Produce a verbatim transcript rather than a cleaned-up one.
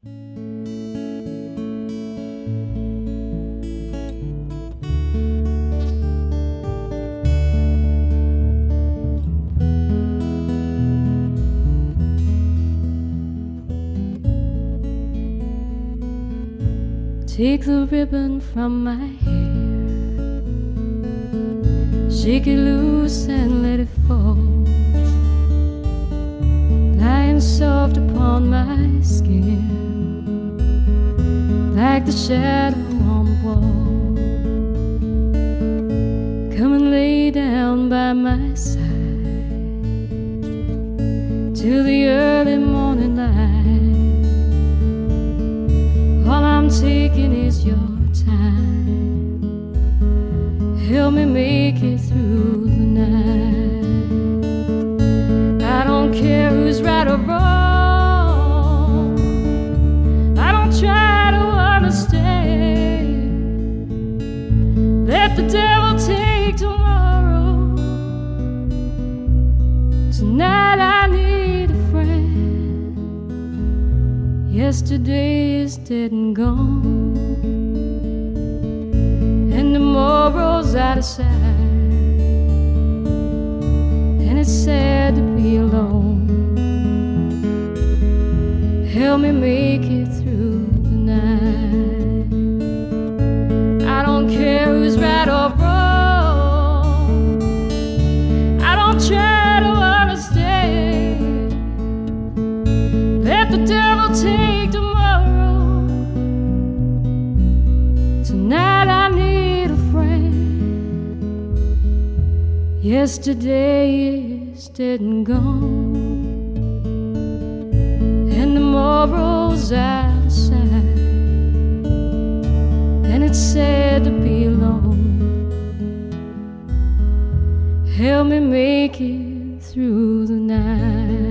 Take the ribbon from my hair, shake it loose and let it fall, lying soft upon my skin, like the shadow on the wall. Come and lay down by my side till the early morning light. All I'm taking is your time. Help me make it through the night. I don't care who's right or wrong. I don't try to understand. Let the devil take tomorrow. Tonight I need a friend. Yesterday is dead and gone, and tomorrow's out of sight, and it's sad to be alone. Help me make it through the night. I don't care who's right or wrong. I don't try to understand. Let the devil take tomorrow. Tonight I need a friend. Yesterday is dead and gone, and tomorrow's out of sight, and it's sad to be alone. Help me make it through the night.